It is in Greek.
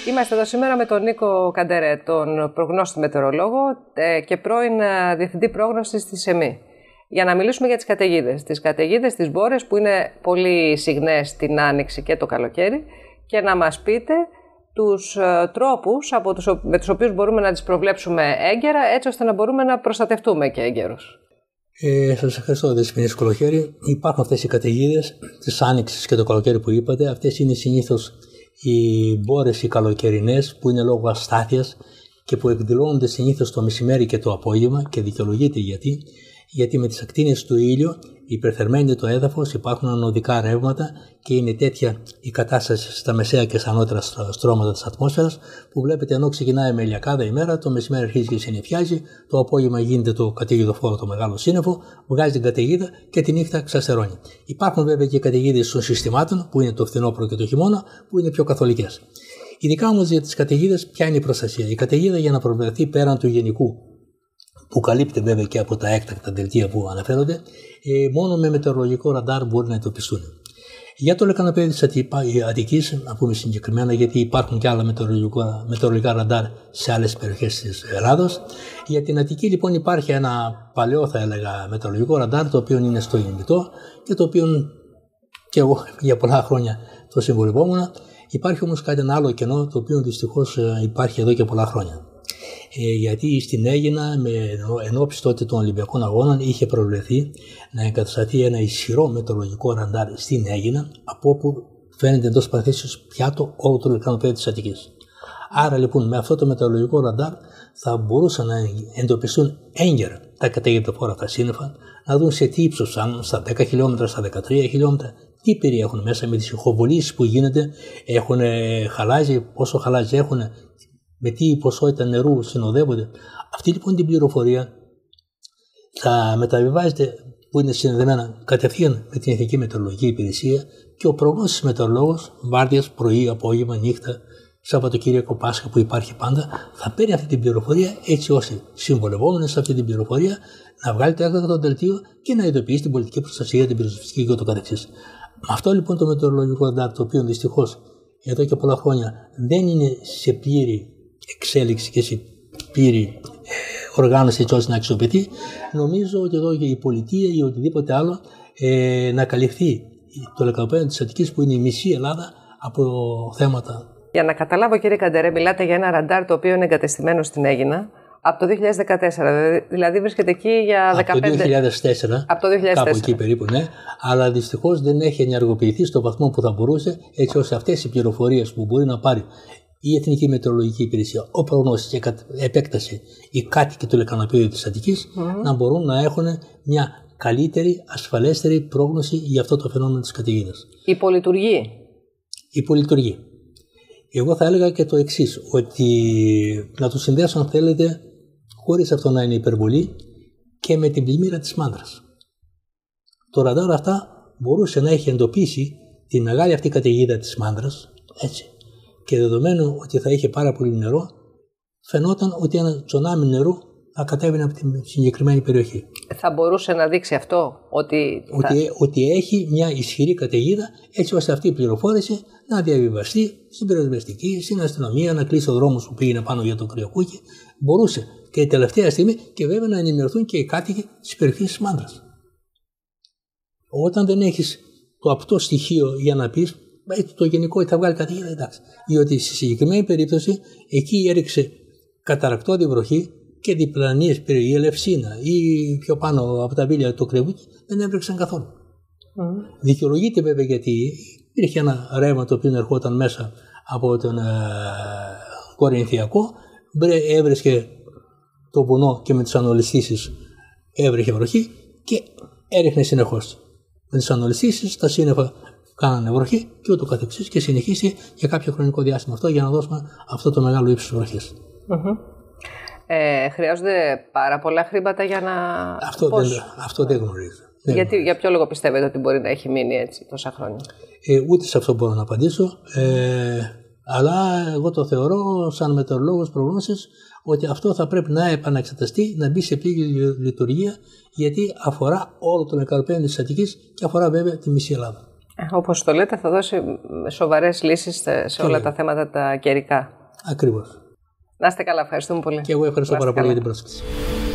Είμαστε εδώ σήμερα με τον Νίκο Καντερέ, τον προγνώστη μετεωρολόγο και πρώην διευθυντή πρόγνωσης της ΕΜΗ. Για να μιλήσουμε για τις καταιγίδες. Τις καταιγίδες, τις μπόρες που είναι πολύ συγνές την άνοιξη και το καλοκαίρι και να μας πείτε τους τρόπους με τους οποίους μπορούμε να τις προβλέψουμε έγκαιρα, έτσι ώστε να μπορούμε να προστατευτούμε και έγκαιρος. Σας ευχαριστώ, Δεσποινή Κολοχέρη. Υπάρχουν αυτές οι καταιγίδες της άνοιξης και το καλοκαίρι που είπατε. Αυτές είναι συνήθως οι μπόρες οι καλοκαιρινές που είναι λόγω αστάθειας και που εκδηλώνονται συνήθως το μεσημέρι και το απόγευμα και δικαιολογείται γιατί με τις ακτίνες του ήλιου υπερθερμαίνεται το έδαφος, υπάρχουν ανωδικά ρεύματα και είναι τέτοια η κατάσταση στα μεσαία και στα ανώτερα στρώματα της ατμόσφαιρας που βλέπετε ενώ ξεκινάει με ηλιακάδα ημέρα, το μεσημέρι αρχίζει και συννεφιάζει, το απόγευμα γίνεται το καταιγιδοφόρο, το μεγάλο σύννεφο, βγάζει την καταιγίδα και τη νύχτα ξαστερώνει. Υπάρχουν βέβαια και καταιγίδες των συστημάτων που είναι το φθινόπωρο και το χειμώνα που είναι πιο καθολικές. Ειδικά όμως για τις καταιγίδες, ποια είναι η προστασία? Η καταιγίδα για να προβλεφθεί πέραν του γενικού, που καλύπτει βέβαια και από τα έκτακτα δελτία που αναφέρονται, μόνο με μετεωρολογικό ραντάρ μπορεί να εντοπιστούν. Για το λεκανοπέδι της Αττικής, να πούμε συγκεκριμένα, γιατί υπάρχουν και άλλα μετεωρολογικά ραντάρ σε άλλες περιοχές της Ελλάδος. Για την Αττική λοιπόν υπάρχει ένα παλαιό, θα έλεγα, μετεωρολογικό ραντάρ, το οποίο είναι στο ημιτό και το οποίο και εγώ για πολλά χρόνια το συμβολευόμουν. Υπάρχει όμως κάτι άλλο κενό, το οποίο δυστυχώς υπάρχει εδώ και πολλά χρόνια. Γιατί στην Αίγινα, εν ώψη τότε των Ολυμπιακών Αγώνων, είχε προβλεφθεί να εγκατασταθεί ένα ισχυρό μετεωρολογικό ραντάρ στην Αίγινα, από όπου φαίνεται εντός παραθέσεως πιάτο όλο το λεκανοπέδι της Αττικής. Άρα λοιπόν με αυτό το μετεωρολογικό ραντάρ θα μπορούσαν να εντοπιστούν έγκαιρα τα καταιγιδοφόρα αυτά σύννεφα, να δουν σε τι ύψος φτάνουν, στα 10 χιλιόμετρα, στα 13 χιλιόμετρα, τι περιέχουν μέσα με τις ηχοβολήσεις που γίνεται, έχουν χαλάζι, πόσο χαλάζι έχουν, με τι ποσότητα νερού συνοδεύονται. Αυτή λοιπόν την πληροφορία θα μεταβιβάζεται, που είναι συνδεδεμένα κατευθείαν με την Εθνική Μετεωρολογική Υπηρεσία, και ο προγνώστης μετεωρολόγος, βάρδιας, πρωί, απόγευμα, νύχτα, Σαββατοκύριακο, Πάσχα που υπάρχει πάντα, θα παίρνει αυτή την πληροφορία έτσι ώστε συμβολευόμενοι σε αυτή την πληροφορία να βγάλει το έκτακτο δελτίο και να ειδοποιήσει την πολιτική προστασία, την πυροσβεστική και ούτω καθεξής. Με αυτό λοιπόν το μετεωρολογικό ραντάρ, το οποίο δυστυχώς εδώ και πολλά χρόνια δεν είναι σε πλήρη εξέλιξη και σε πλήρη οργάνωση έτσι ώστε να αξιοποιηθεί, νομίζω ότι εδώ και η πολιτεία ή οτιδήποτε άλλο να καλυφθεί το λεκανοπέδι της Αττικής που είναι η μισή Ελλάδα από θέματα. Για να καταλάβω, κύριε Καντερέ, μιλάτε για ένα ραντάρ το οποίο είναι εγκατεστημένο στην Αίγινα από το 2014, δηλαδή βρίσκεται εκεί για 15... Από το 2004, κάπου εκεί περίπου, ναι, αλλά δυστυχώς δεν έχει ενεργοποιηθεί στο βαθμό που θα μπορούσε, έτσι ώστε αυτές οι πληροφορίες που μπορεί να πάρει η Εθνική Μετεωρολογική Υπηρεσία, ο προγνώστης και κατ' επέκταση οι κάτοικοι του λεκανοπέδιου της Αττικής να μπορούν να έχουν μια καλύτερη, ασφαλέστερη πρόγνωση για αυτό το φαινόμενο της καταιγίδας. Υπολειτουργεί. Εγώ θα έλεγα και το εξής, ότι να το συνδέσω, αν θέλετε, χωρίς αυτό να είναι υπερβολή, και με την πλημμύρα της Μάνδρας. Το ραντάρ αυτά μπορούσε να έχει εντοπίσει τη μεγάλη αυτή καταιγίδα της Μάνδρας, έτσι. Και δεδομένου ότι θα είχε πάρα πολύ νερό, φαινόταν ότι ένα τσονάμι νερού θα κατέβαινε από την συγκεκριμένη περιοχή. Θα μπορούσε να δείξει αυτό ότι έχει μια ισχυρή καταιγίδα, έτσι ώστε αυτή η πληροφόρηση να διαβιβαστεί στην πυροσβεστική, στην αστυνομία, να κλείσει ο δρόμος που πήγαινε πάνω για το Κρυοκούκι. Μπορούσε και η τελευταία στιγμή και βέβαια να ενημερωθούν και οι κάτοικοι της περιοχής της Μάνδρας. Όταν δεν έχεις το απτό στοιχείο για να πεις, το γενικό θα βγάλει καταιγίδα, εντάξει. Διότι στη συγκεκριμένη περίπτωση εκεί έριξε καταρακτώδη βροχή και διπλανίες περιοχή, η Ελευσίνα ή πιο πάνω από τα βίλια του Κρυοκούκι δεν έβρεξαν καθόλου. Δικαιολογείται βέβαια γιατί υπήρχε ένα ρεύμα το οποίο ερχόταν μέσα από τον Κορινθιακό, έβρισκε το βουνό και με τις ανολιστήσεις έβρεχε βροχή και έριχνε συνεχώς. Με τις ανολιστήσεις τα σύννεφα κάνανε βροχή και ούτω καθεξής και συνεχίσει για κάποιο χρονικό διάστημα αυτό για να δώσουμε αυτό το μεγάλο ύψος βροχής. Χρειάζονται πάρα πολλά χρήματα για να... Αυτό δεν γνωρίζω. Για ποιο λόγο πιστεύετε ότι μπορεί να έχει μείνει έτσι τόσα χρόνια? Ούτε σε αυτό μπορώ να απαντήσω. Αλλά εγώ το θεωρώ σαν μετεωρολόγος προγνώσης ότι αυτό θα πρέπει να επαναξεταστεί, να μπει σε πλήρη λειτουργία, γιατί αφορά όλο τον λεκανοπέδιο της Αττικής και αφορά βέβαια τη μισή Ελλάδα. Όπως το λέτε, θα δώσει σοβαρές λύσεις σε όλα τα θέματα τα καιρικά. Ακριβώς. Να είστε καλά, ευχαριστούμε πολύ. Και εγώ ευχαριστώ πάρα πολύ για την πρόσκληση.